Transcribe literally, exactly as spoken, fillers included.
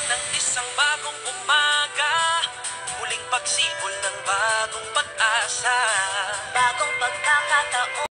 ng isang bagong umaga, muling pagsibol ng bagong pag-asa. Bagong pagkakataon.